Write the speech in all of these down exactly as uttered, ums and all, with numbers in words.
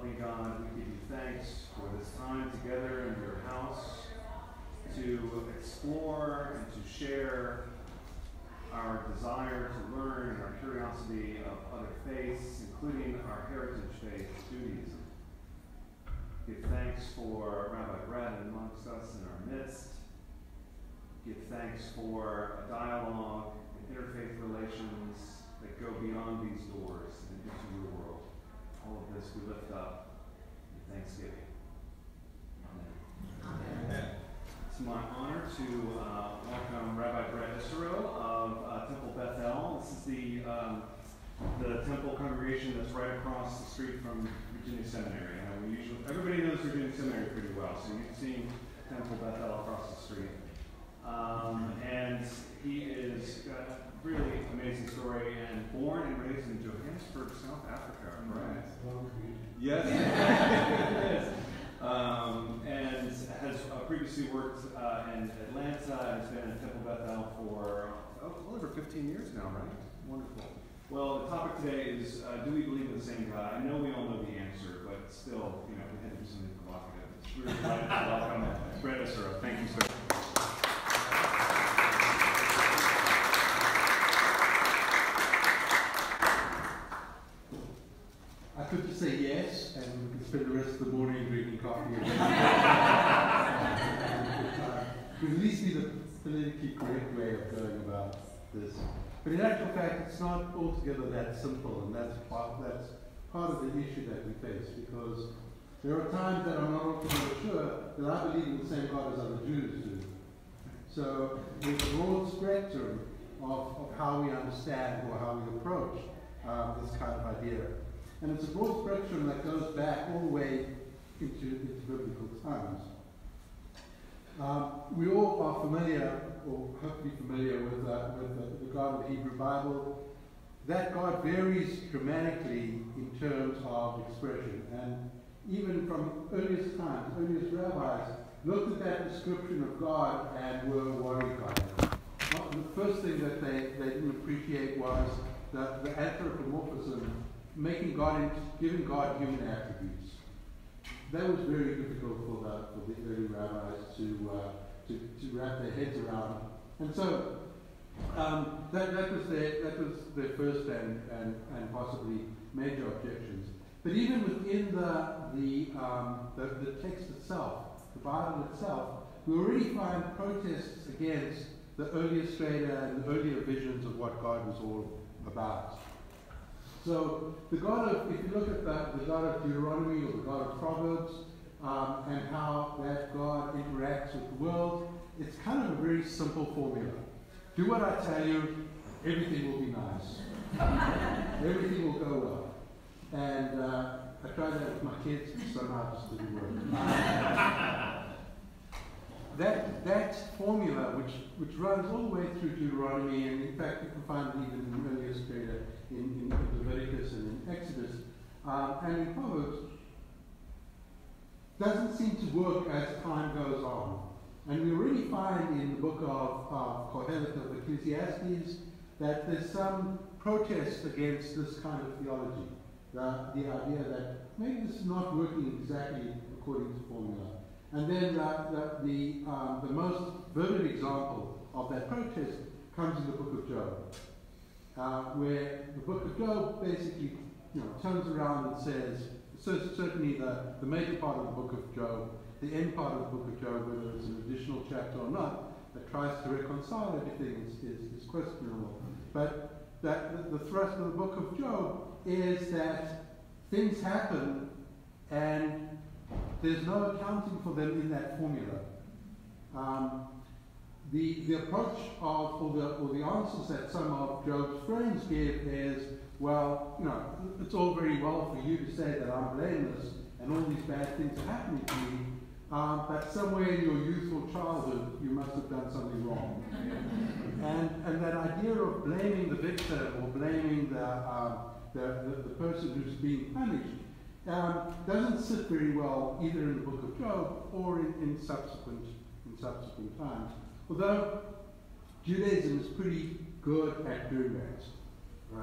loving God, we give you thanks for this time together in your house to explore and to share our desire to learn and our curiosity of other faiths, including our heritage faith, Judaism. Give thanks for Rabbi Brett amongst us in our midst. Give thanks for a dialogue and interfaith relations that go beyond these doors and into your world. All of this we lift up in thanksgiving. Amen. Amen. It's my honor to uh, welcome Rabbi Brett Isserow of uh, Temple Bethel. This is the um, the temple congregation that's right across the street from Virginia Seminary. Uh, we usually, everybody knows Virginia Seminary pretty well, so you've seen Temple Bethel across the street. Um, and he is got a really amazing story, and born and raised in Johannesburg, South Africa, right? Yes. Yes. Um, and has uh, previously worked uh, in Atlanta and has been in Temple Bethel for oh, well over fifteen years now, right? Wonderful. Well, the topic today is, uh, do we believe in the same God? I know we all know the answer, but still, you know, we had to do something provocative. It's really delighted to welcome Brett Isserow. Thank you, sir. I could just say yes, and we could spend the rest of the morning drinking coffee. It would at least be the politically correct way of going about this. But in actual fact, it's not altogether that simple, and that's part, that's part of the issue that we face, because there are times that I'm not altogether sure that I believe in the same God as other Jews do. So there's a broad spectrum of, of how we understand or how we approach uh, this kind of idea. And it's a broad spectrum that goes back all the way into, into biblical times. Um, we all are familiar, or hope to be familiar, with, uh, with the, the God of the Hebrew Bible. That God varies dramatically in terms of expression. And even from earliest times, earliest rabbis looked at that description of God and were worried by it. The first thing that they, they didn't appreciate was the, the anthropomorphism, making God, into, giving God human attributes. That was very difficult for the, for the early rabbis to, uh, to, to wrap their heads around. And so um, that, that, was their, that was their first and, and, and possibly major objections. But even within the, the, um, the, the text itself, the Bible itself, we already find protests against the earlier strata and the earlier visions of what God was all about. So the God of, if you look at the, the God of Deuteronomy or the God of Proverbs, um, and how that God interacts with the world, it's kind of a very simple formula. Do what I tell you, everything will be nice. Everything will go well. And uh, I tried that with my kids, and somehow it just didn't work. that, that formula, which, which runs all the way through Deuteronomy, and in fact you can find it even in the earliest data in, in Leviticus and in Exodus, um, and in Proverbs, doesn't seem to work as time goes on. And we already find in the book of uh, Kohelet of Ecclesiastes that there's some protest against this kind of theology. The, the idea that maybe this is not working exactly according to formula. And then the, the, the, um, the most vivid example of that protest comes in the book of Job, uh, where the book of Job basically you know, turns around and says, so certainly the, the major part of the book of Job, the end part of the book of Job, whether it's an additional chapter or not, that tries to reconcile everything is, is, is questionable. But that the, the thrust of the book of Job is that things happen and there's no accounting for them in that formula. Um, the, the approach of, or the, or the answers that some of Job's friends give is, well, you know, it's all very well for you to say that I'm blameless and all these bad things are happening to me, um, but somewhere in your youthful childhood you must have done something wrong. and, and that idea of blaming the victim or blaming the, um, the, the, the person who's being punished um, doesn't sit very well either in the book of Job or in, in, subsequent, in subsequent times. Although Judaism is pretty good at doing that, right?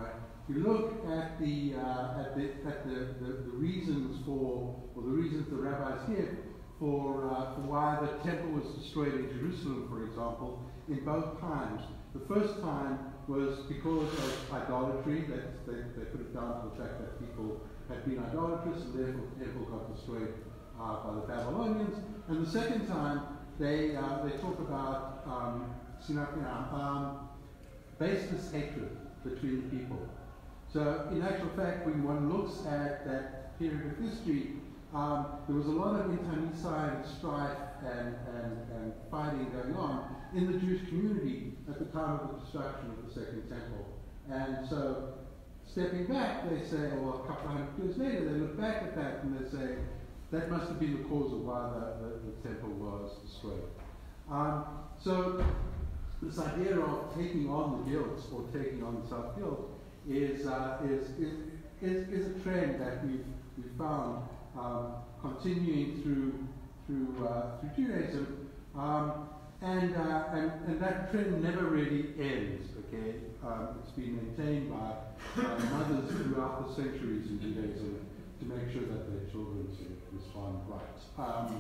you look at the uh, at the at the, the, the reasons for, or the reasons the rabbis give for, uh, for why the temple was destroyed in Jerusalem, for example, in both times. The first time was because of idolatry, that they, they put it down to the fact that people had been idolatrous, and therefore the temple got destroyed uh, by the Babylonians. And the second time, they uh, they talk about um, um, baseless hatred between the people. So, in actual fact, when one looks at that period of history, um, there was a lot of internecine strife and, and, and fighting going on in the Jewish community at the time of the destruction of the Second Temple. And so, stepping back, they say, well, a couple of hundred years later, they look back at that and they say, that must have been the cause of why the, the, the temple was destroyed. Um, so, this idea of taking on the guilt or taking on self-guilt is, uh, is, is, is, is a trend that we've, we've found um, continuing through, through, uh, through Judaism. Um, and, uh, and, and that trend never really ends, okay? Um, it's been maintained by uh, mothers throughout the centuries in Judaism to make sure that their children sort of respond right. Um,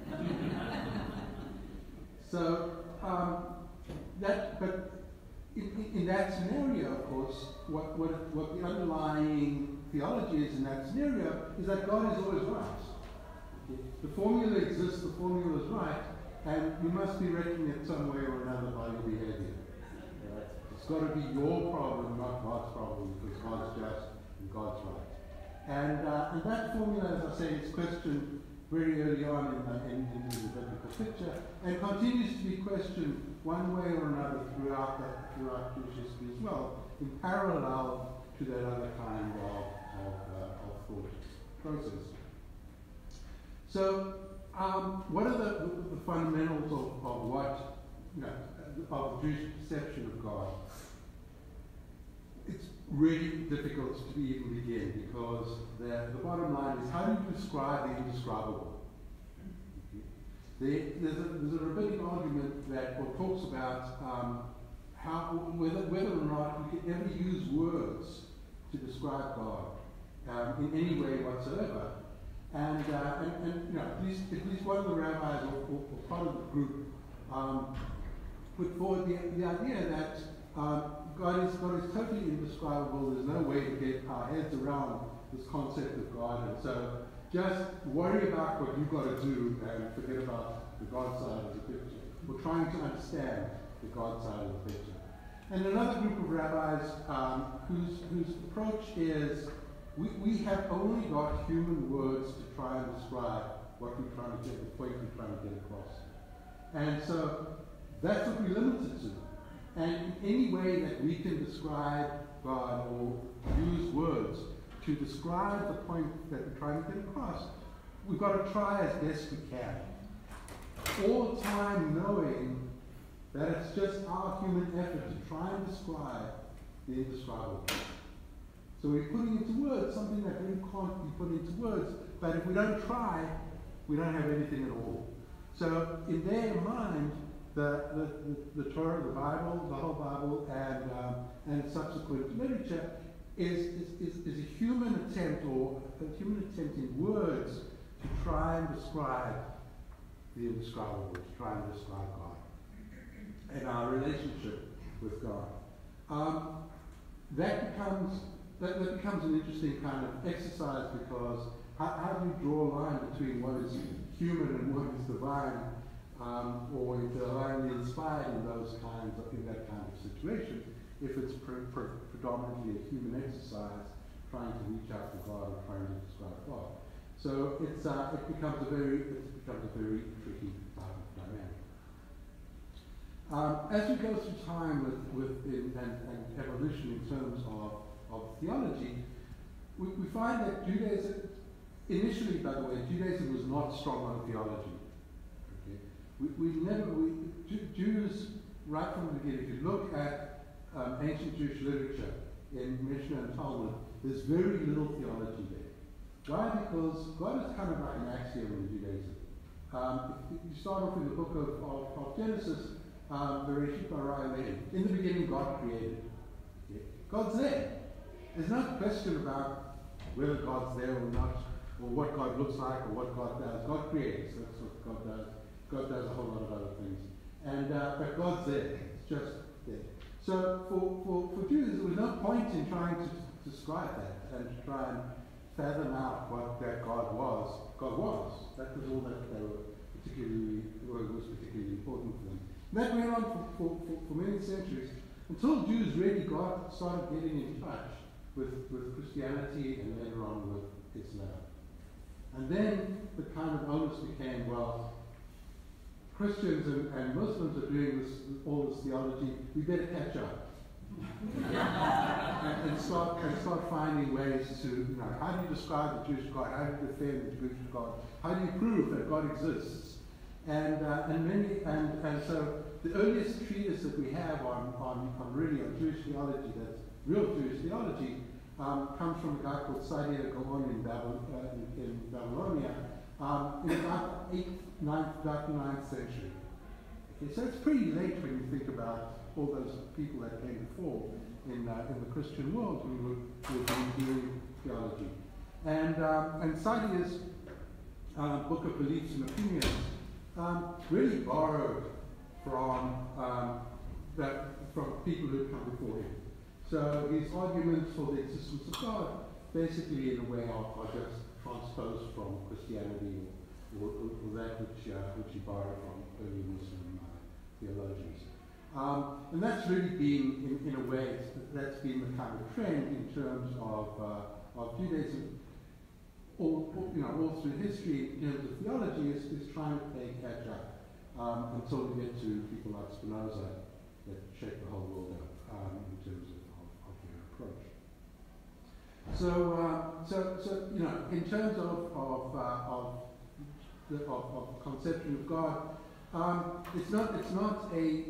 so, um, that, but in, in that scenario, of course, what, what, what the underlying theology is in that scenario is that God is always right. Okay? The formula exists, the formula is right, and you must be reckoning it some way or another by your behavior. Right? It's got to be your problem, not God's problem, because God's just and God's right. And, uh, and that formula, as I say, is questioned very early on in the, in, in the biblical picture, and continues to be questioned one way or another throughout the, throughout Jewish history as well, in parallel to that other kind of, of, uh, of thought process. So, um, what are the, the, the fundamentals of, of what, you know, of the Jewish perception of God? It's really difficult to even begin, because the, the bottom line is, how do you describe the indescribable? There, there's, a, there's a rabbinic argument that or talks about um, how whether, whether or not you can ever use words to describe God um, in any way whatsoever. And, uh, and, and you know, at least, at least one of the rabbis or, or, or part of the group um, put forward the, the idea that um, God is, God is totally indescribable. There's no way to get our heads around this concept of God. And so just worry about what you've got to do and forget about the God side of the picture. We're trying to understand the God side of the picture. And another group of rabbis um, whose, whose approach is, we, we have only got human words to try and describe what we're trying to get, the point we're trying to get across. And so that's what we're limited to. And in any way that we can describe God or use words to describe the point that we're trying to get across, we've got to try as best we can. All the time knowing that it's just our human effort to try and describe the indescribable. So we're putting into words something that really can't be put into words, but if we don't try, we don't have anything at all. So in their mind, The, the, the, the Torah, the Bible, the whole Bible, and, um, and subsequent literature is, is, is, is a human attempt, or a human attempt in words, to try and describe the indescribable, to try and describe God and our relationship with God. Um, that becomes that, that becomes an interesting kind of exercise, because how, how do you draw a line between what is human and what is divine? Um, or if they're only inspired in those kinds of, in that kind of situation, if it's pre pre predominantly a human exercise trying to reach out to God or trying to describe God. So it's uh, it becomes a very it becomes a very tricky type of dynamic. Um, as we go through time with with in, and, and evolution in terms of of theology, we, we find that Judaism initially, by the way, Judaism was not strong on theology. We, we never, we, Jews, right from the beginning, if you look at um, ancient Jewish literature in Mishnah and Talmud, there's very little theology there. Why? Because God is kind of like an axiom in Judaism. Um, if you start off in the book of, of, of Genesis, um, Bereshit bara Elohim. In the beginning, God created. Okay. God's there. there's no question about whether God's there or not, or what God looks like, or what God does. God creates. That's what God does. God does a whole lot of other things. And uh, but God's there. It's just there. So for, for, for Jews, there was no point in trying to describe that and to try and fathom out what that God was. God was. That was all that they were particularly, well, was particularly important for them. And that went on for, for, for, for many centuries until Jews really got started getting in touch with, with Christianity and later on with Islam. And then the kind of onus became, well, Christians and, and Muslims are doing this, all this theology, we better catch up. and, and, start, and start finding ways to, you know, how do you describe the Jewish God? How do you defend the Jewish God? How do you prove that God exists? And, uh, and, many, and, and so the earliest treatise that we have on, on, on really on Jewish theology, that's real Jewish theology, um, comes from a guy called Isserow in, Babylon, uh, in, in Babylonia um, in about eighth, ninth, about the ninth century. Okay, so it's pretty late when you think about all those people that came before in, uh, in the Christian world who were, were doing theology. And, um, and Isserow's uh, Book of Beliefs and Opinions um, really borrowed from, um, that, from people who had come before him. So his arguments for the existence of God basically in a way are, are just transposed from Christianity or, or, or that which, uh, which he borrowed from early Muslim uh, theologians. Um, and that's really been, in, in a way, that's been the kind of trend in terms of, uh, of Judaism. All, all, you know, all through history, in terms of theology, is, is trying to play catch up um, until we get to people like Spinoza that shape the whole world up um, in terms of, of, of their approach. So, uh, so, so you know, in terms of of uh, of, the, of of conception of God, um, it's not it's not a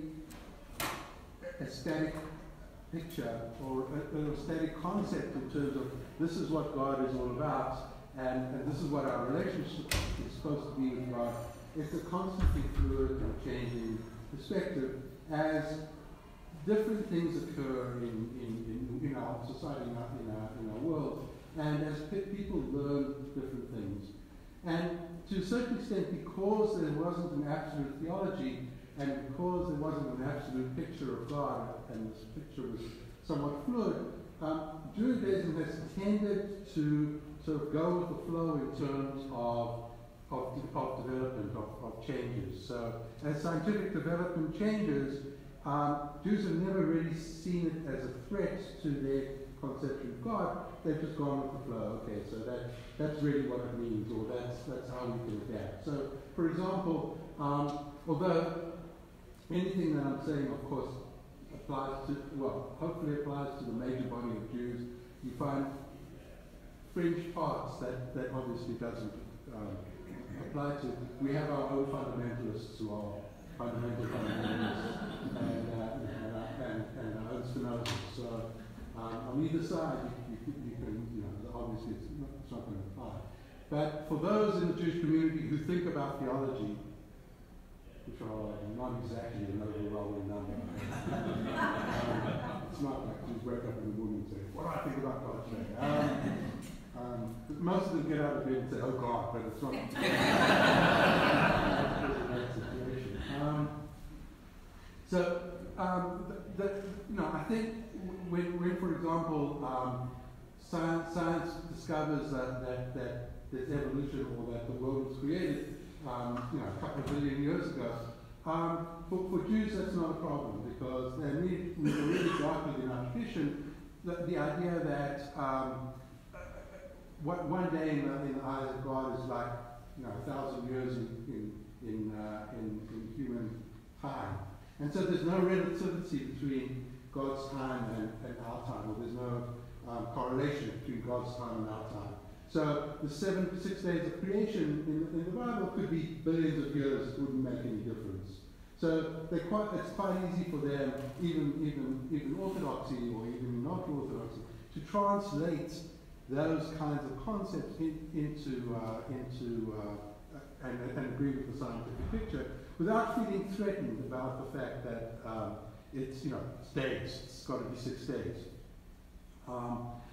a static picture or a, a static concept in terms of this is what God is all about. And, and this is what our relationship is supposed to be with God. It's a constantly fluid and changing perspective as different things occur in, in, in, in our society, in our, in our, in our world, and as people learn different things. And to a certain extent, because there wasn't an absolute theology, and because there wasn't an absolute picture of God, and this picture was somewhat fluid, um, Judaism has tended to sort of go with the flow in terms of, of, of development, of, of changes. So as scientific development changes, um, Jews have never really seen it as a threat to their conception of God. They've just gone with the flow. Okay, so that, that's really what it means, or that's, that's how we can adapt. So, for example, um, although anything that I'm saying, of course, applies to, well, hopefully applies to the major body of Jews, you find fringe parts that, that obviously doesn't um, apply to. We have our own fundamentalists who are fundamental fundamentalists and, uh, and, and our own Spinozas. So um, on either side, you, you, you can, you know, obviously it's not, it's not going to apply. But for those in the Jewish community who think about theology, which are not exactly an overwhelming number, um, it's not like you just wake up in the morning and say, what do I think about God today? Um, Um, most of them get out of bed and say, oh God, but it's not. It's a bad situation. Um, so, um, the, the, you know, I think when, when for example, um, science, science discovers that, that, that there's evolution or that the world was created, um, you know, a couple of billion years ago, um, for, for Jews that's not a problem because they need, we already got in our tradition the, the idea that um, What, one day in the, in the eyes of God is like, you know, a thousand years in in in, uh, in in human time, and so there's no relativity between God's time and, and our time, or there's no um, correlation between God's time and our time. So the seven six days of creation in, in the Bible could be billions of years; it wouldn't make any difference. So they quite it's quite easy for them, even even even orthodoxy or even not orthodoxy, to translate those kinds of concepts in, into uh, into uh, and, and agree with the scientific picture without feeling threatened about the fact that um, it's you know it's days. It's got to be six days. Um,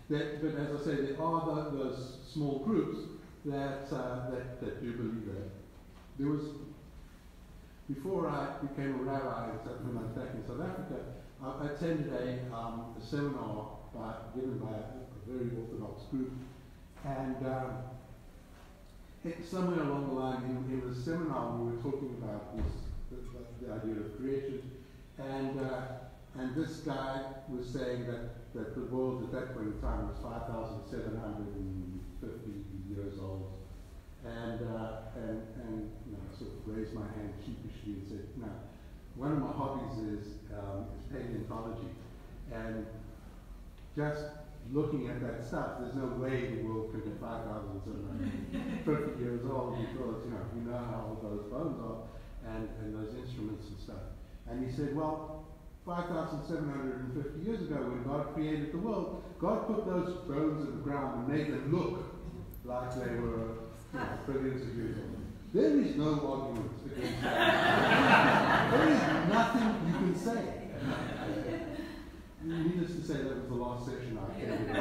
that, but as I say, there are the, those small groups that, uh, that, that do believe that. There was, before I became a rabbi when I was back in South Africa, I attended a, um, a seminar by, given by a, a very orthodox group, and um, it, somewhere along the line in, in the seminar we were talking about this, the, the idea of creation, and uh, and this guy was saying that, that the world at that point in time was five thousand seven hundred fifty years old, and uh, and and you know, I sort of raised my hand sheepishly and said, no, one of my hobbies is um, is paleontology, and just looking at that stuff, there's no way the world could be five thousand seven hundred fifty years old because, you know, we know how old those bones are and, and those instruments and stuff. And he said, well, five thousand seven hundred fifty years ago when God created the world, God put those bones in the ground and made them look like they were, you know, billions of years old. There is no argument against that. There is nothing you can say. Needless to say, that was the last session I attended.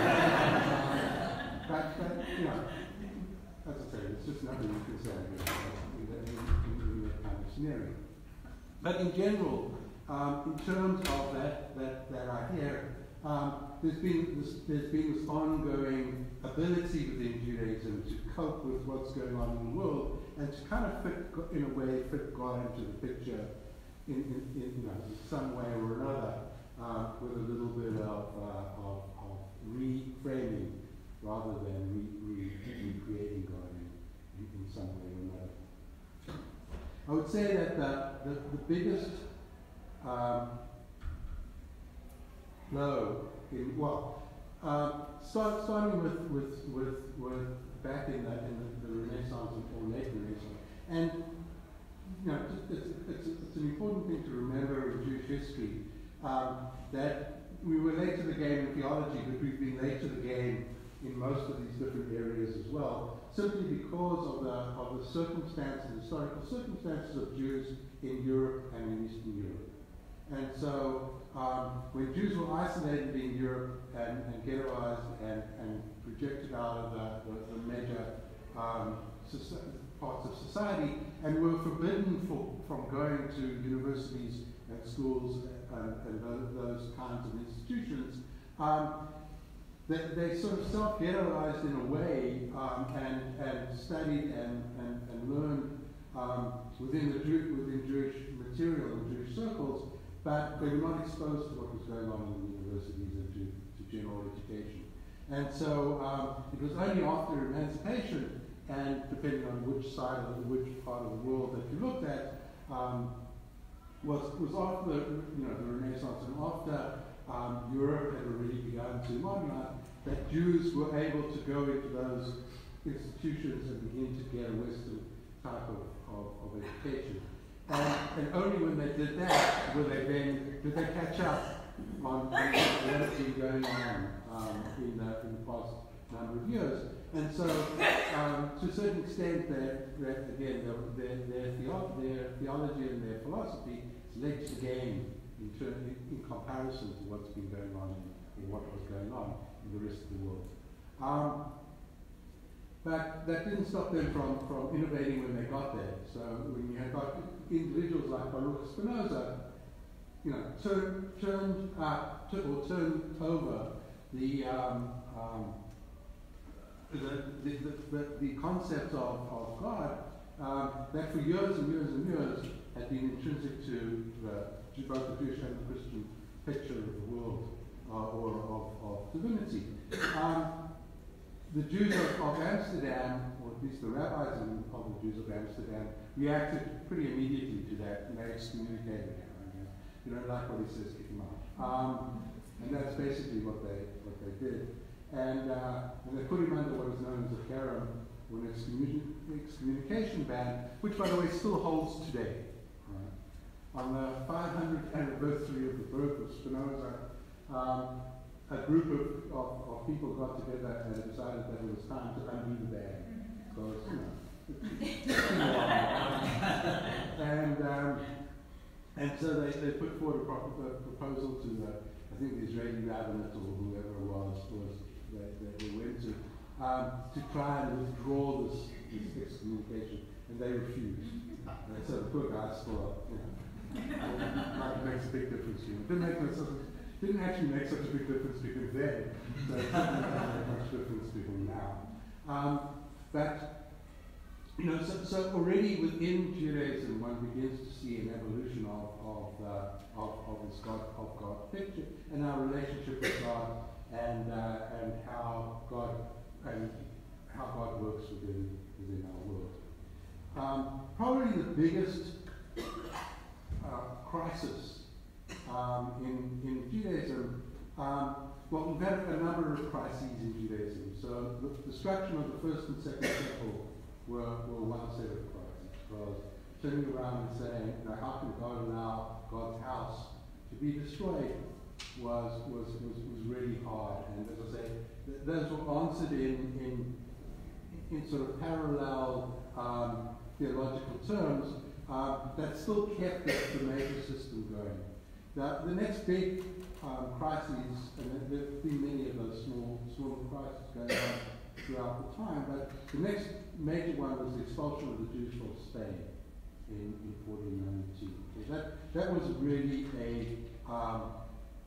but, but, you know, as I say, there's just nothing you can say in that, in, in that kind of scenario. But in general, um, in terms of that, that, that idea, um, there's been this, there's been this ongoing ability within Judaism to cope with what's going on in the world and to kind of fit, in a way, fit God into the picture in, in, in you know, some way or another. Uh, with a little bit of, uh, of, of reframing rather than re, re, recreating God in, in some way or another. I would say that the, the, the biggest um, blow in, well, uh, start, starting with, with, with, with back in the, in the, the Renaissance or late Renaissance, and you know, it's, it's, it's an important thing to remember in Jewish history. Um, that we were late to the game in theology, but we've been late to the game in most of these different areas as well, simply because of the, of the circumstances, historical circumstances of Jews in Europe and in Eastern Europe. And so um, when Jews were isolated in Europe and, and ghettoized and, and projected out of the, the, the major um, parts of society and were forbidden for, from going to universities and schools and, and those, those kinds of institutions, um, they, they sort of self-ghettoized in a way um, and, and studied and, and, and learned um, within, the Jew, within Jewish material and Jewish circles, but they were not exposed to what was going on in the universities and to, to general education. And so um, it was only after emancipation, and depending on which side of the, which part of the world that you looked at, um, was, was after the, you know, the Renaissance and after um, Europe had already begun to modernize, that Jews were able to go into those institutions and begin to get a Western type of, of, of education. And, and only when they did that were they then, did they catch up on, on what had been going on um, in, the, in the past number of years. And so, um, to a certain extent, that, that again, their, their, theo their theology and their philosophy is late to the game in, in, in comparison to what's been going on in, in what was going on in the rest of the world. Um, but that didn't stop them from, from innovating when they got there. So when you had got individuals like Baruch Spinoza, you know, turned turned up or turned over the um, um, The, the, the, the concept of, of God um, that for years and years and years had been intrinsic to, the, to both the Jewish and the Christian picture of the world uh, or of, of divinity. Um, the Jews of, of Amsterdam, or at least the rabbis of the Jews of Amsterdam, reacted pretty immediately to that, and they excommunicated him. I mean, you don't like what he says, kick him out. Um, and that's basically what they, what they did. And, uh, and they put him under what is known as a cherem, or an excommunication ban, which, by the way, still holds today. Right? On the five hundredth anniversary of the birth of Spinoza, um, a group of, of, of people got together and decided that it was time to undo the ban. Because, you know, it's been a while. and, um, and so they, they put forward a, pro a proposal to, uh, I think, the Israeli rabbinate or whoever it was, was um, to try and withdraw this, this excommunication, and they refused. And so the poor guys still, you know, it makes a big difference to you. It didn't, make such, didn't actually make such a big difference to him then, so it doesn't make much difference to him now. Um, but, you know, so, so already within Judaism, one begins to see an evolution of, of, uh, of, of this God, of God picture, and our relationship with God, and, uh, and how God, and how God works within, within our world. Um, probably the biggest uh, crisis um, in, in Judaism, um, well, we've had a number of crises in Judaism. So the destruction of the first and second temple were, were one set of crises. Because turning around and saying, you know, how can God allow God's house to be destroyed was, was, was, was really hard. And as I say, th those were answered in, in, in sort of parallel um, theological terms uh, that still kept the, the major system going. Now, the next big um, crises, and there have been many of those small, smaller crises going on throughout the time, but the next major one was the expulsion of the Jews from Spain in, in fourteen ninety-two. So that, that was really a, um,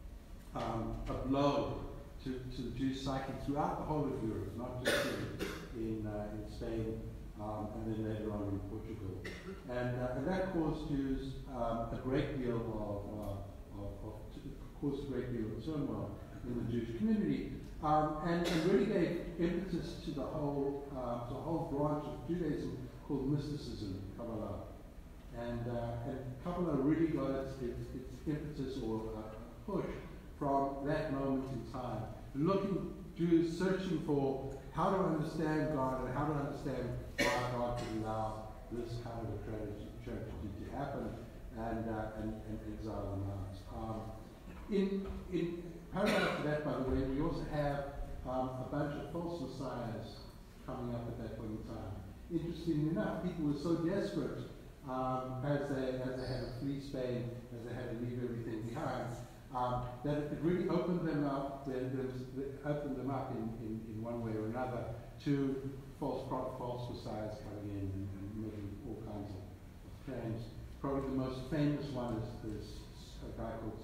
um, a blow to, to the Jewish psyche throughout the whole of Europe, not just in, in, uh, in Spain, Um, and then later on in Portugal. And, uh, and that caused Jews um, a great deal of, uh, of, of caused a great deal of turmoil in the Jewish community, um, and, and really gave impetus to the whole, uh, to the whole branch of Judaism called mysticism, Kabbalah. And, uh, and Kabbalah really got its, its, its impetus or uh, push from that moment in time. Looking, Jews searching for how to understand God and how to understand why God could allow this kind of a tragedy, tragedy to happen and, uh, and, and exile them out. Um, in, in parallel to that, by the way, we also have um, a bunch of false messiahs coming up at that point in time. Interestingly enough, people were so desperate um, as, they, as they had to flee Spain, as they had to leave everything behind, Um, that it really opened them up, they, they opened them up in, in, in one way or another to false false messiahs coming in and, and making all kinds of claims. Probably the most famous one is, is a guy called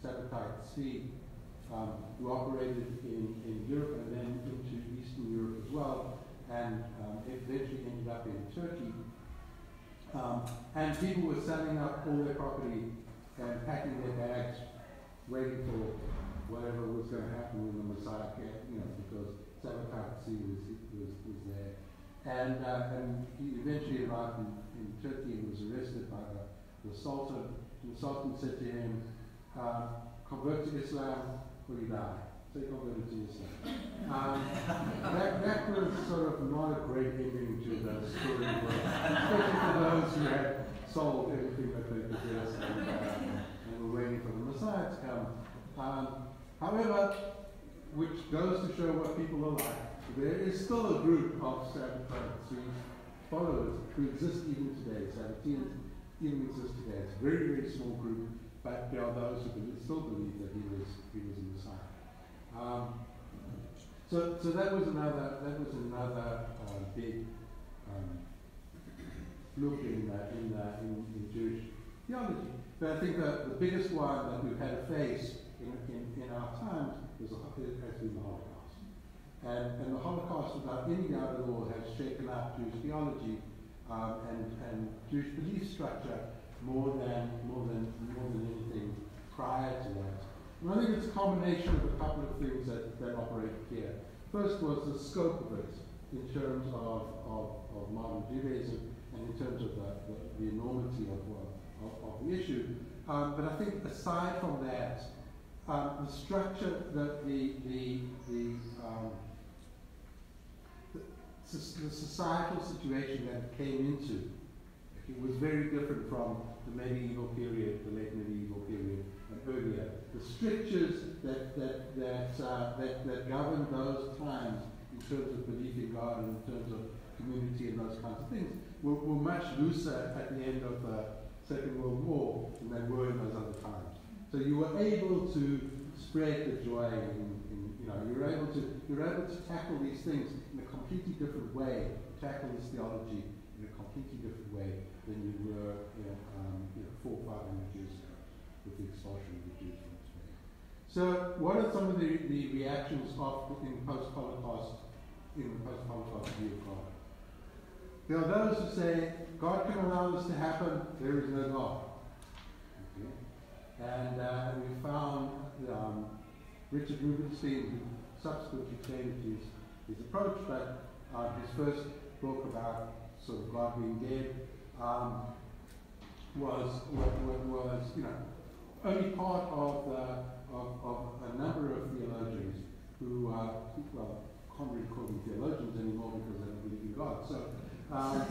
Pitt, um, who operated in, in Europe and then into Eastern Europe as well, and um, eventually ended up in Turkey. Um, and people were selling up all their property and packing their bags, waiting for whatever was going to happen when the Messiah came, you know, because Sabbatai was, was, was there. And, uh, and he eventually arrived in, in Turkey and was arrested by the, the Sultan. And the Sultan said to him, uh, convert to Islam or you die. So he converted to Islam. Um, that, that was sort of not a great ending to the story, especially for those who had sold everything that they possessed. And, uh, waiting for the Messiah to come. Um, however, which goes to show what people are like, there is still a group of Sabbatai followers who exist even today. Sabbateans even exist today. It's a very, very small group, but there are those who believe, still believe that he was he was the Messiah. Um, so, so that was another that was another uh, big um, look in uh, in, uh, in in Jewish theology. But I think that the biggest one that we've had to face in, in, in our times is the, has been the Holocaust. And, and the Holocaust, without any doubt at all, has shaken up Jewish theology um, and, and Jewish belief structure more than, more, than, more than anything prior to that. And I think it's a combination of a couple of things that, that operate here. First was the scope of it in terms of, of, of modern Judaism and in terms of the, the, the enormity of what Of, of the issue, um, but I think aside from that, um, the structure, that the the the, um, the the societal situation that it came into, it was very different from the medieval period, the late medieval period, and earlier. The strictures that that that uh, that, that governed those times in terms of belief in God and in terms of community and those kinds of things were, were much looser at the end of the Second World War than they were in those other times. So you were able to spread the joy in, in, You know, you're able to you're able to tackle these things in a completely different way, tackle this theology in a completely different way than you were, you know, um, you know four or five hundred years ago with the expulsion of the Jews from Spain. So, what are some of the, the reactions of in post-Holocaust in the post-Holocaust view of God? There are those who say God can allow this to happen. There is no God. Okay. And uh, and we found um, Richard Rubenstein, who subsequently changed his, his approach, but uh, his first book about sort of God being dead um, was, was, was, you know, only part of, the, of, of a number of theologians who, uh, well, can't really call them theologians anymore because they don't believe in God. So um,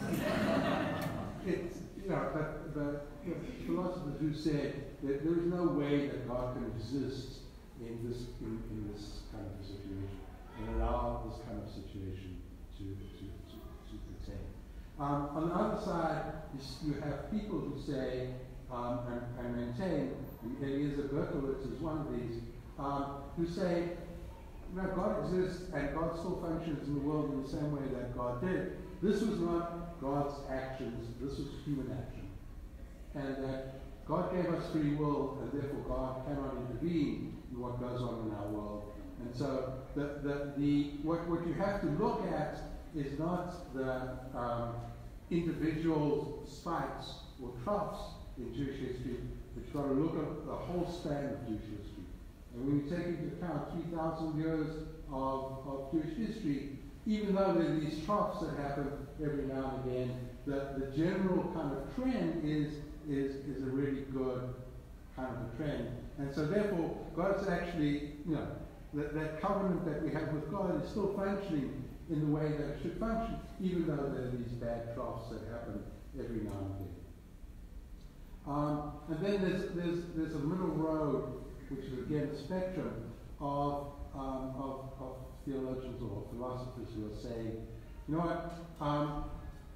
it's, you know, but, but you know, philosophers who said that there is no way that God can exist in this in, in this kind of a situation and allow this kind of situation to to to, to pertain. Um, on the other side, you, you have people who say um, and, and maintain, Eliezer Berkowitz is one of these, um, who say, you know, God exists and God still functions in the world in the same way that God did. This was not God's actions, this was human action. And that God gave us free will, and therefore God cannot intervene in what goes on in our world. And so the, the, the, what, what you have to look at is not the um, individual spikes or troughs in Jewish history, but you've got to look at the whole span of Jewish history. And when you take into account three thousand years of, of Jewish history, even though there are these troughs that happen every now and again, the, the general kind of trend is, is, is a really good kind of a trend. And so therefore, God's actually, you know, that, that covenant that we have with God is still functioning in the way that it should function, even though there are these bad troughs that happen every now and then. Um, and then there's, there's, there's a middle road, which is again a spectrum of, um, of, of theologians or philosophers who are saying, you know what, um,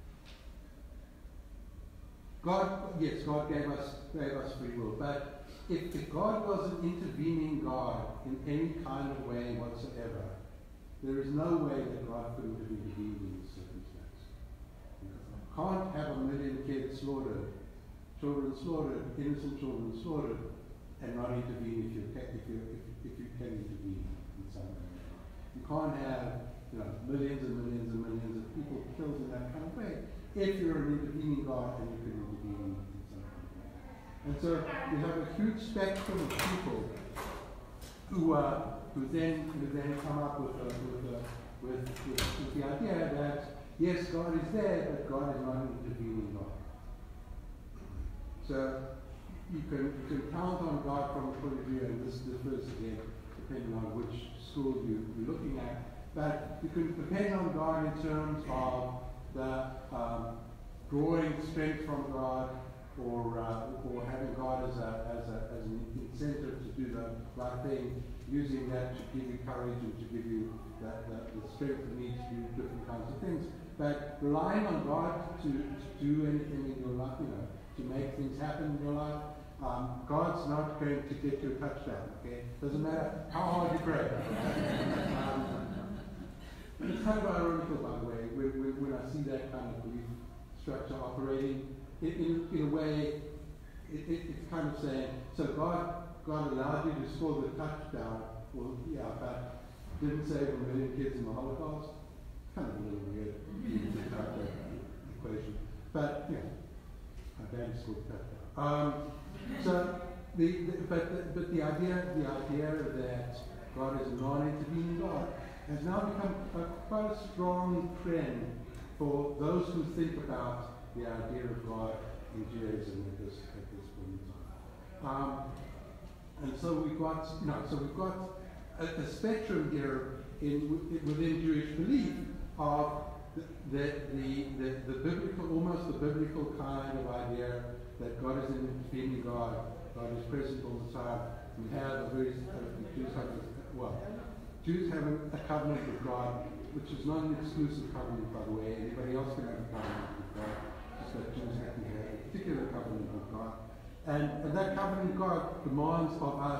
God, yes, God gave us, gave us free will, but if, if God was an intervening God in any kind of way whatsoever, there is no way that God couldn't have intervened in this circumstance. You can't have a million kids slaughtered, children slaughtered, innocent children slaughtered, and not intervene if you can, if you if, if you can intervene in some way. You can't have, you know, millions and millions and millions of people killed in that kind of way if you're an intervening God and you can intervene in some kind of way. And so you have a huge spectrum of people who uh, who then who then come up with a, with, a, with, with with the idea that yes, God is there, but God is not an intervening God. So you can, you can count on God from a point of view, and this differs again depending on which school you, you're looking at, but you can depend on God in terms of the um, drawing strength from God, or uh, or having God as a, as a as an incentive to do the right thing, using that to give you courage and to give you the, the, the strength you need to do different kinds of things. But relying on God to, to do anything in your life, you know, to make things happen in your life, um, God's not going to get you a touchdown, okay? Doesn't matter how hard you pray. um, it's kind of ironical, by the way, when, when, when I see that kind of belief structure operating. In, in, in a way, it, it, it's kind of saying, so God, God allowed you to score the touchdown, well, yeah, but didn't save a million kids in the Holocaust. It's kind of a little weird equation. But, yeah. I barely scored that. Um, so, the, the, but, the, but the idea, the idea that God is a non-intervening God has now become a, quite a strong trend for those who think about the idea of God in Judaism at this at this point in time. Um, and so we've got, you know, so we've got a, a spectrum here in within Jewish belief of The, the, the, the biblical, almost the biblical kind of idea that God is an intervening God, God is present all the time. We have a very, uh, Jews have, a, well, Jews have a, a covenant with God, which is not an exclusive covenant, by the way. Anybody else can have a covenant with God, just that Jews have a particular covenant with God. And, and that covenant with God demands of us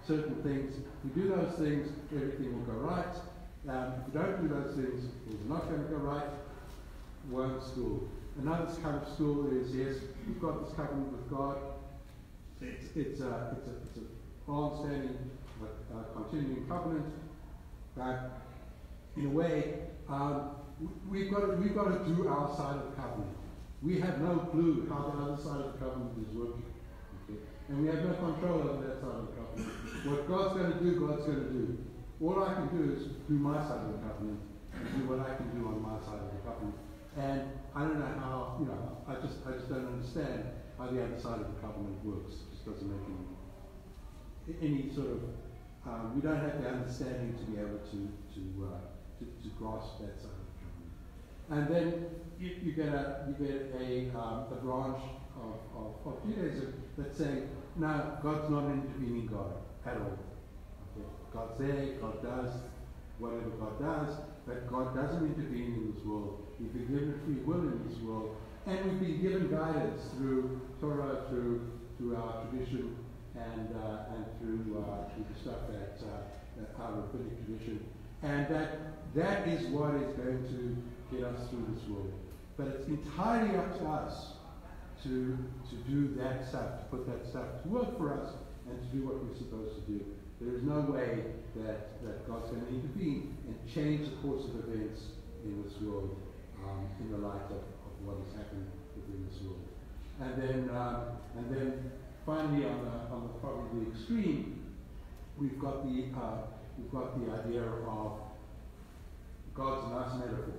certain things. If we do those things, everything will go right. Um, if we don't do those things, it's not going to go right. One school. Another kind of school is, yes, we've got this covenant with God. It's, it's a, it's a, it's a long-standing, uh, continuing covenant. But in a way, um, we've got to, we've got to do our side of the covenant. We have no clue how the other side of the covenant is working. Okay? And we have no control over that side of the covenant. What God's going to do, God's going to do. All I can do is do my side of the covenant and do what I can do on my side of the covenant. And I don't know how, you know, I just I just don't understand how the other side of the covenant works. It just doesn't make any, any sort of, um, we don't have the understanding to be able to, to, uh, to, to grasp that side of the covenant. And then you, you get a, you get a, um, a branch of, of, of Judaism that's saying, no, God's not an intervening God at all. Okay? God's there, God does whatever God does, but God doesn't intervene in this world. We've been given free will in this world, and we've been given guidance through Torah, through through our tradition, and uh, and through uh, through the stuff that, uh, that our rabbinic tradition, and that that is what is going to get us through this world. But it's entirely up to us to to do that stuff, to put that stuff to work for us, and to do what we're supposed to do. There is no way that, that God's going to intervene and change the course of events in this world um, in the light of, of what has happened within this world. And then, um, and then finally, on the, on the probably the extreme, we've got the uh, we've got the idea of God's a nice metaphor.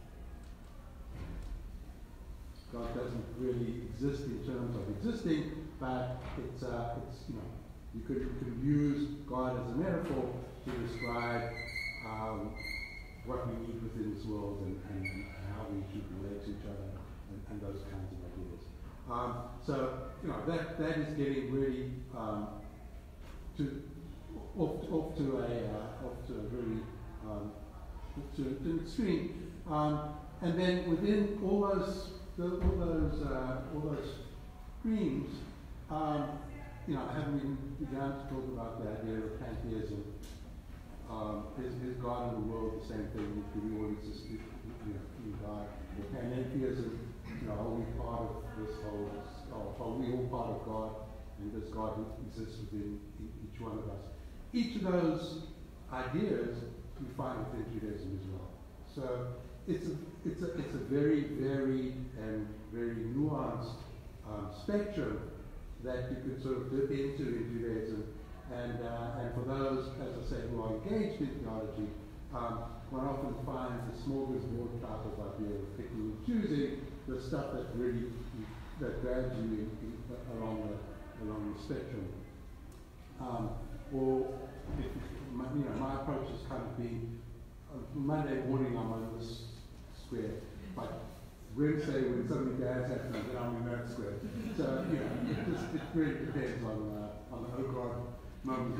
God doesn't really exist in terms of existing, but it's uh, it's you know. You could, you could use God as a metaphor to describe um, what we need within this world and, and, and how we should relate to each other and, and those kinds of ideas. Um, so, you know, that, that is getting really um, to, off, off to a uh, off to a really um, to, to an extreme. Um, and then within all those the, all those uh, all those streams. Um, You know, I haven't even begun to talk about the idea of pantheism. Um, is, is God in the world the same thing? Do we all exist in, you know, in God? Or pantheism, you know, are we part of this whole, or are we all part of God? And does God exist within each one of us? Each of those ideas we find within Judaism as well. So it's a, it's a, it's a very varied and very nuanced um, spectrum that you could sort of dip into in Judaism. And, uh, and for those, as I say, who are engaged in theology, um, one often finds a smorgasbord type of idea of picking and choosing the stuff that really, that grabs you in, in, along, the, along the spectrum. Um, or, if, my, you know, my approach has kind of been, uh, Monday morning I'm on this square, but Wednesday when something bad happens, then I'm in that square. So, you know, it just it really depends on uh, on the Oakland moment.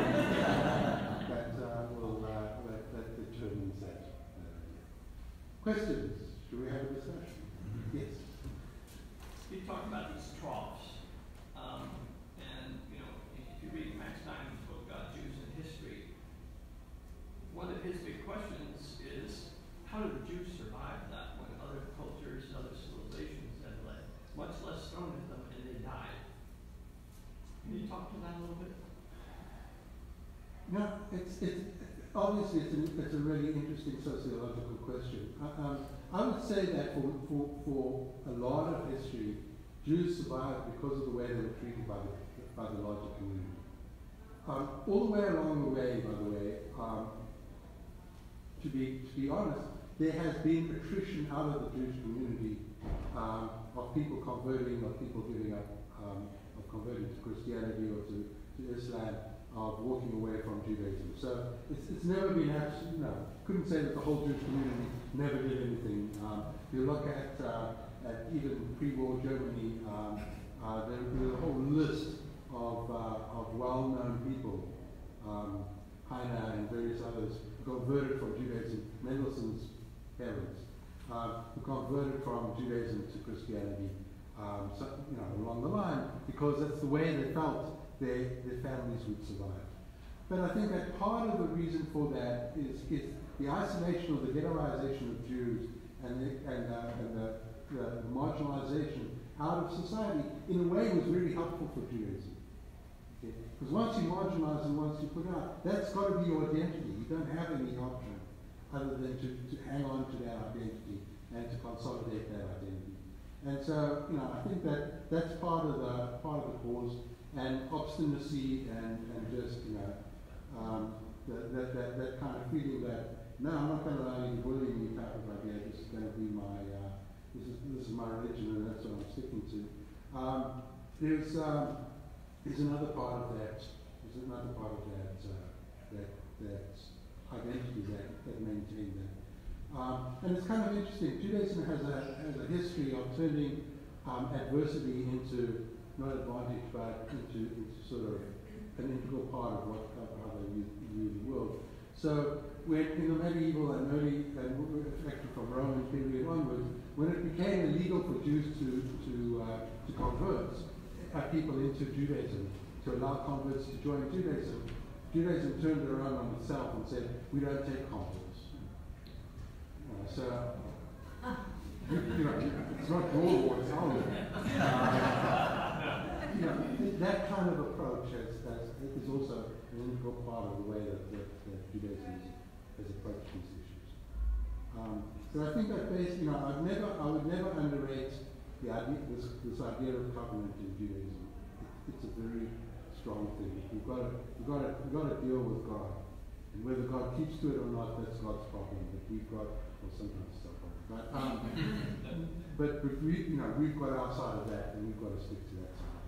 But uh, we'll, uh, that, that determines that. Uh, questions? Should we have a discussion? Mm-hmm. Yes. You talked about these troughs. Um, and, you know, if you read Max Diamond's book, uh, Jews and History, one of his big questions is, how do the Jews survive that when other cultures and other civilizations have led, much less thrown at them, and they died? Can you talk to that a little bit? No, it's, it's obviously it's, an, it's a really interesting sociological question. Uh, um, I would say that for, for, for a lot of history, Jews survived because of the way they were treated by the, by the larger community. Um, all the way along the way, by the way, um, to be to be honest, there has been attrition out of the Jewish community um, of people converting, of people giving up, um, of converting to Christianity or to, to Islam, of walking away from Judaism. So it's, it's never been absolutely, you know, couldn't say that the whole Jewish community never did anything. Um, if you look at, uh, at even pre-war Germany, um, uh, there, there's a whole list of, uh, of well-known people, um, Heine and various others, converted from Judaism, Mendelssohn's parents, uh, who converted from Judaism to Christianity, um, so, you know, along the line, because that's the way they felt their, their families would survive. but I think that part of the reason for that is, is the isolation or the ghettoization of Jews and the, and, uh, and the, the marginalization out of society, in a way, was really helpful for Judaism. Because okay? once you marginalize and once you put out, that's got to be your identity. You don't have any option other than to, to hang on to that identity and to consolidate that identity. And so, you know, I think that that's part of the part of the cause, and obstinacy and, and just, you know, um, that, that, that, that kind of feeling that, no, I'm not going to allow you to bully me type of idea. This is going to be my, uh, this is this is my religion, and that's what I'm sticking to. Um, there's um, there's another part of that. There's another part of that uh, that that identity that that maintain that. Um, and it's kind of interesting. Judaism has a has a history of turning um, adversity into not advantage, but into, into sort of an integral part of what of how they view, view the world. So when in the medieval and early, and actually from Roman period onwards, when it became illegal for Jews to to uh, to convert uh, people into Judaism, to allow converts to join Judaism, Judaism turned around on itself and said, we don't take converts. Uh, so, you, you know, it's not your war, it's our war. Uh, you know, that kind of approach has, has, is also an integral part of the way that, that, that Judaism has, has approached these issues. Um, so I think that based, you know, I've never, I would never underrate the idea, this, this idea of covenant in Judaism. It, it's a very strong thing. We've got to, we've got to, we've got to deal with God. And whether God keeps to it or not, that's God's problem. But we've got, well, sometimes it's our problem. But, um, but, but we, you know, we've got our side of that, and we've got to stick to that side.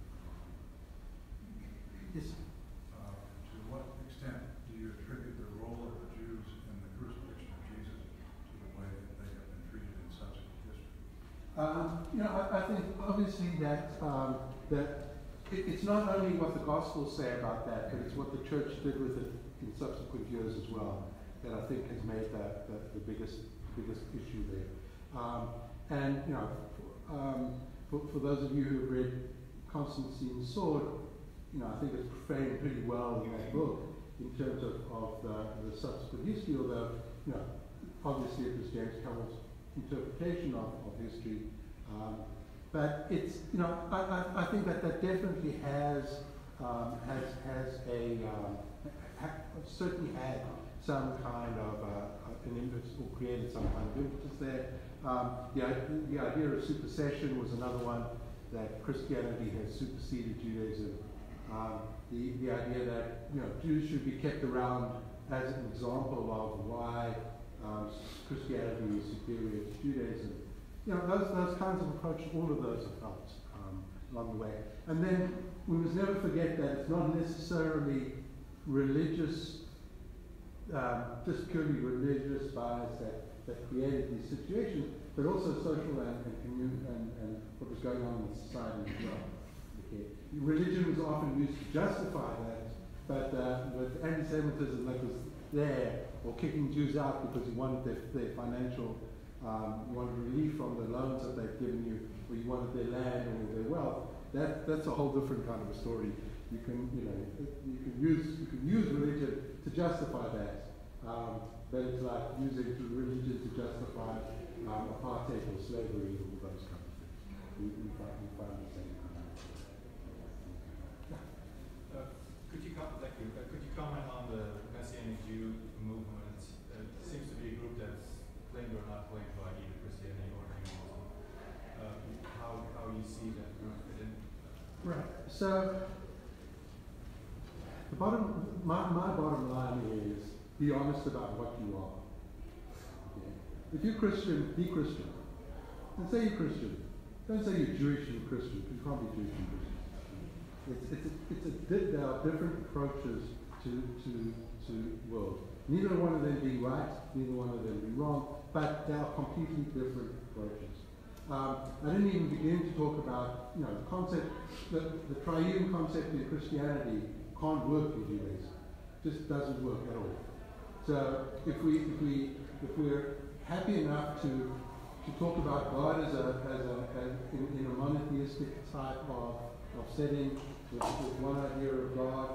Yes. Uh, to what extent do you attribute the role of the Jews in the crucifixion of Jesus to the way that they have been treated in subsequent history? Um, you know, I, I think obviously that um, that it, it's not only what the Gospels say about that, but it's what the church did with it in subsequent years as well, that I think has made that, that the biggest biggest issue there. Um, and you know, um, for, for those of you who have read Constantine's Sword, you know, I think it's framed pretty well in that book in terms of, of the, the subsequent history, although, you know, obviously it was James Carroll's interpretation of, of history. Um, but it's, you know, I, I, I think that that definitely has um, has has a um, ha, certainly had some kind of uh, an impetus, or created some kind of impetus there. Um, the, the idea of supersession was another one, that Christianity has superseded Judaism. Um, the, the idea that, you know, Jews should be kept around as an example of why um, Christianity is superior to Judaism. You know, those, those kinds of approaches, all of those have helped um, along the way. And then we must never forget that it's not necessarily religious, um, just purely religious bias that, that created these situations, but also social and, and, commune, and, and what was going on in society as well. Okay. Religion was often used to justify that, but uh, with anti-Semitism that was there, or kicking Jews out because you wanted their, their financial, um, you wanted relief from the loans that they've given you, or you wanted their land or their wealth, that, that's a whole different kind of a story. You can, you know, you can use, you can use religion to justify that, um, but it's like using religion to justify um, apartheid or slavery or all those kinds of things. We, we, find, we find the same kind of thing. Uh, could you com- thank you. Uh, could you comment on the Messianic Jew movement? Uh, it seems to be a group that's claimed or not claimed by either Christianity or Judaism. Uh, how how you see that group fit in? Right. So the bottom, my, my bottom line is be honest about what you are. Okay? If you're Christian, be Christian. And say you're Christian. Don't say you're Jewish and Christian, because you can't be Jewish and Christian. It's, it's, a, it's a, there are different approaches to, to, to the world. Neither one of them be right, neither one of them be wrong, but they are completely different approaches. Um, I didn't even begin to talk about, you know, the concept, the, the triune concept in Christianity can't work in Judaism. It just doesn't work at all. So if we, if we, if we're happy enough to to talk about God as a, as a, as in, in a monotheistic type of, of setting with, with one idea of God,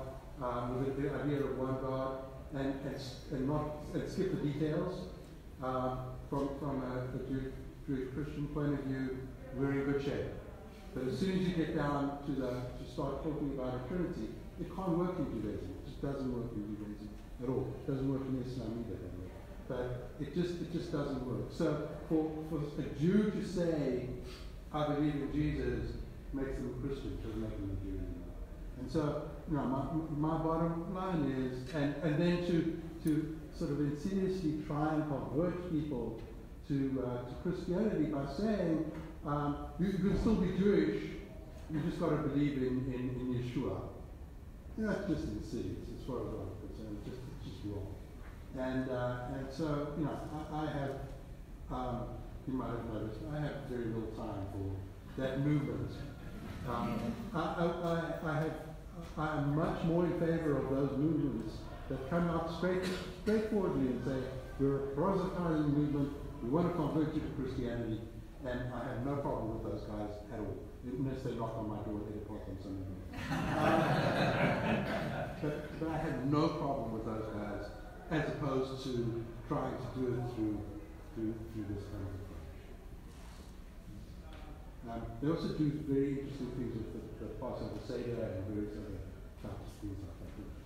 um, with the idea of one God, and, and, and not and skip the details. Um, from from a, a Jew, Jewish Christian point of view, we're in good shape. But as soon as you get down to the to start talking about a Trinity, it can't work in Judaism. It just doesn't work in Judaism at all. It doesn't work in Islam either. But it just it just doesn't work. So for, for a Jew to say, I believe in Jesus, makes them a Christian, doesn't make them a Jew anymore. And so, you know, my, my bottom line is, and, and then to to sort of insidiously try and convert people to uh, to Christianity by saying, um, you, you can still be Jewish, you just got to believe in, in, in Yeshua. You know, that's just insidious as far as I'm concerned. It's just, it's just wrong. And uh, and so, you know, I, I have, um, you might have noticed, I have very little time for that movement. Um, I, I, I, I have, I am much more in favor of those movements that come out straight, straightforwardly and say, we're a proselytizing movement, we want to convert you to Christianity, and I have no problem with those guys at all, unless they knock on my door at eight o'clock on Sunday morning. but, but I have no problem with those guys, as opposed to trying to do it through through, through this kind of approach. Um, they also do very interesting things with the, the Passover Seder and various other types of things like that.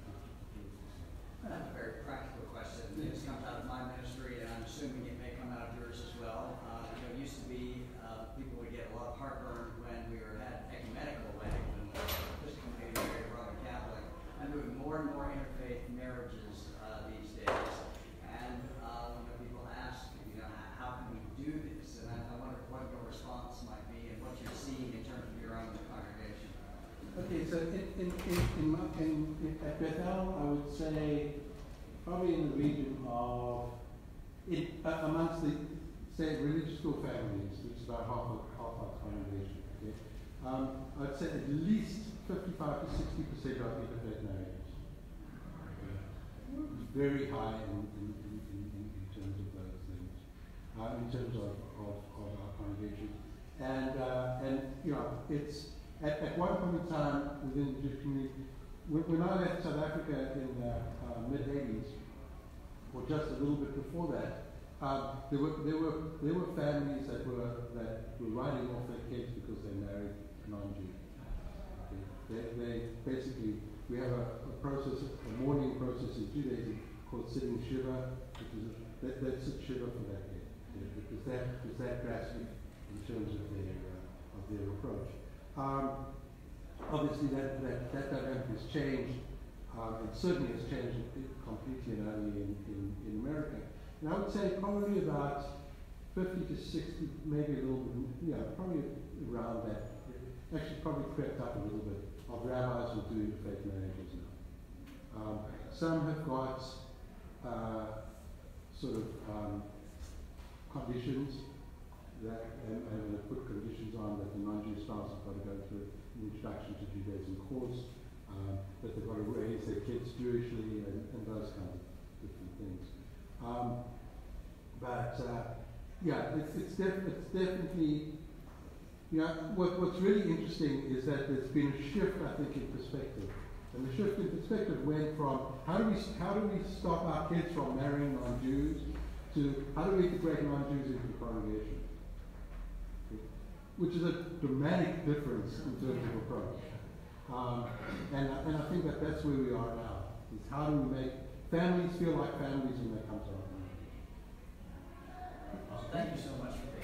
I have a very practical question. This comes out of my ministry, and I'm assuming it may come out of yours as well. Uh, you know, it used to be uh, people would get a lot of heartburn when we were at ecumenical weddings, and Episcopal maybe married Roman Catholic. I'm doing more and more interfaith marriages uh, these days, and uh, you know, people ask, you know, how can we do this? And I, I wonder what your response might be, and what you're seeing in terms of your own congregation. Okay, so in, in, in, in, my, in, in at Bethel, I would say probably in the region of, in, uh, amongst the, say, religious school families, which is about half of half our congregation, okay, um, I'd say at least fifty-five to sixty percent of interfaith marriages. Okay. Very high in, in, in, in, in terms of those things, uh, in terms of, of, of our congregation. And, uh, and you know, it's, At, at one point in time within the Jewish community, when, when I left South Africa in the uh, mid eighties, or just a little bit before that, um, there were there were there were families that were that were writing off their kids because they married non-Jews. Okay. They, they basically we have a, a process, a mourning process in Judaism called sitting shiva, which is a, that that's a shiva for that kid. Okay. Because that is that drastic in terms of their uh, of their approach. Um, obviously, that, that, that dynamic has changed. Um, it certainly has changed completely and utterly in, in, in America. And I would say probably about fifty to sixty, maybe a little bit, yeah, probably around that. Actually, probably crept up a little bit of rabbis who do interfaith marriages now. Um, some have got uh, sort of um, conditions. That, and, and uh, put conditions on that the non-Jewish spouse has got to go through an introduction to Judaism course, um, that they've got to raise their kids Jewishly, and, and those kinds of different things. Um, but uh, yeah, it's it's, def- it's definitely, you know, what, what's really interesting is that there's been a shift, I think, in perspective, and the shift in perspective went from how do we how do we stop our kids from marrying non-Jews to how do we integrate non-Jews into the congregation. Which is a dramatic difference in terms of approach. Um, and, and I think that that's where we are now, is how do we make families feel like families when they come to our congregation. Well, thank you so much for